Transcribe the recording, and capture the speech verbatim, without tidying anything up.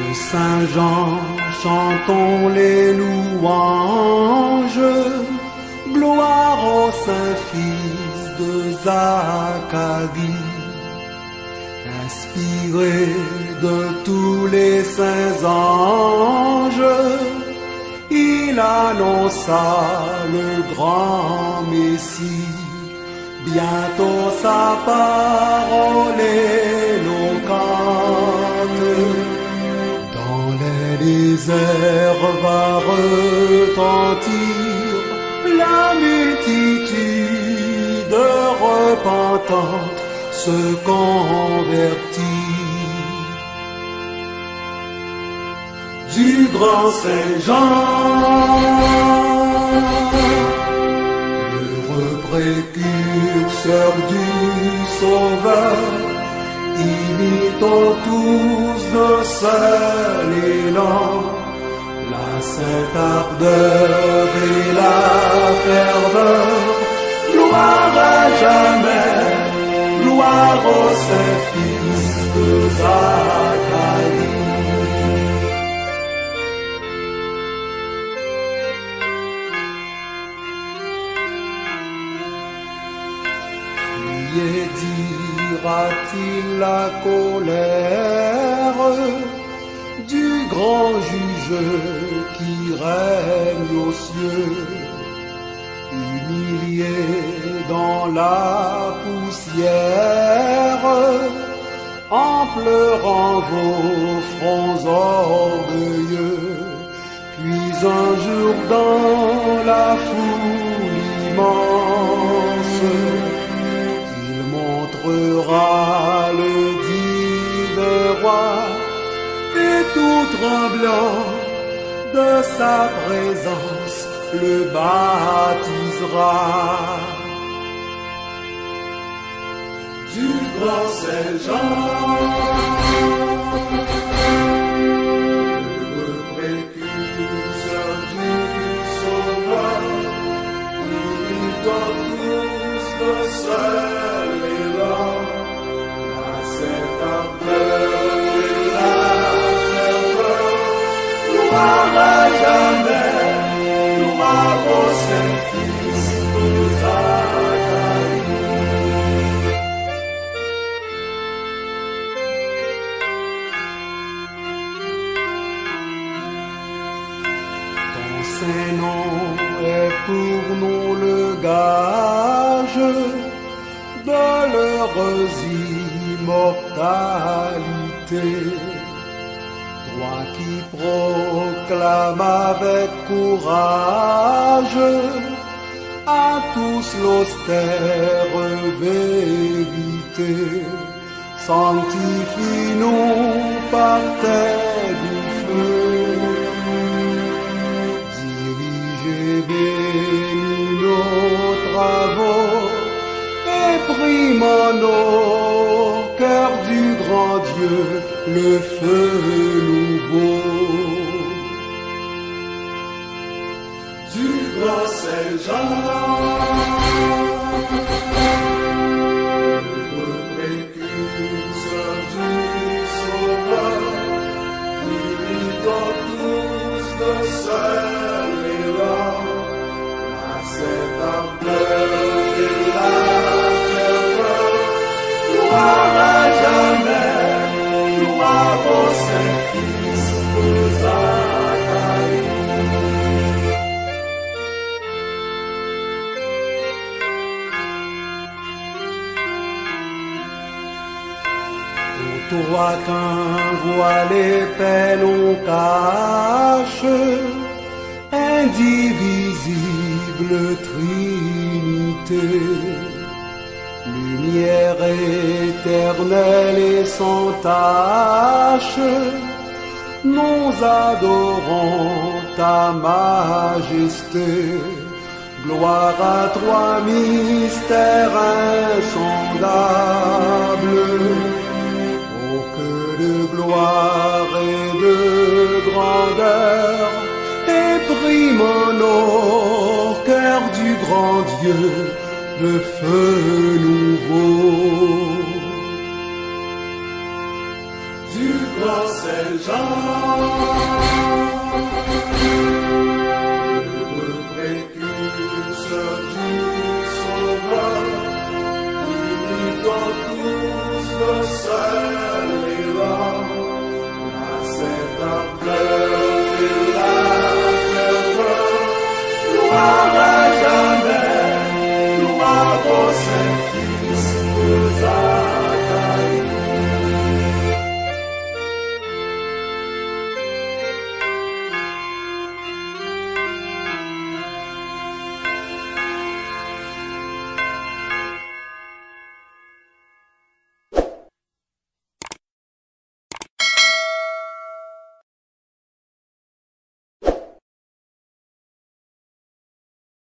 Saint Jean, chantons les louanges, gloire au Saint-Fils de Zacharie. Inspiré de tous les saints anges, il annonça le grand Messie. Bientôt sa parole éloquente dans les déserts va retentir la multitude repentante se convertit. Du grand Saint Jean, l'heureux précurseur du Sauveur, imitons tous d'un seul élan la sainte ardeur et la ferveur. Gloire à jamais, gloire au Saint-Fils de Zacharie. Fuyez, dira-t-il, la colère du grand juge qui règne aux cieux. Humilié dans la poussière, en pleurant vos fronts orgueilleux, puis un jour dans la foule immense, il montrera le divin roi, et tout tremblant de sa présence le baptisera. Du grand Saint Jean, le précurseur du Sauveur, imitons tous le seul élan, la sainte ardeur et la ferveur. Gloire à jamais, gloire au Saint-Fils de Zacharie. Ton saint nom est pour nous le gage de l'heureuse immortalité. Toi qui proclames avec courage à tous l'austère vérité, sanctifie-nous par tes doux feux. Dirigez, bénis nos travaux, et brille en nos cœurs du grand Dieu le feu nouveau. Du grand Saint Jean, le précurseur du Sauveur, imitons tous le seul élan, la sainte ardeur et la ferveur. Gloire à jamais, gloire au Saint-Fils de Zacharie. Pour toi qu'un voile épais nous cache, indivisible Trinité, lumière éternelle et sans tache, nous adorons ta majesté. Gloire à toi, mystère insondable, oh que de gloire et de grandeur exprime en nos cœurs du grand Dieu le feu nouveau. Du Mont-Saint-Jean.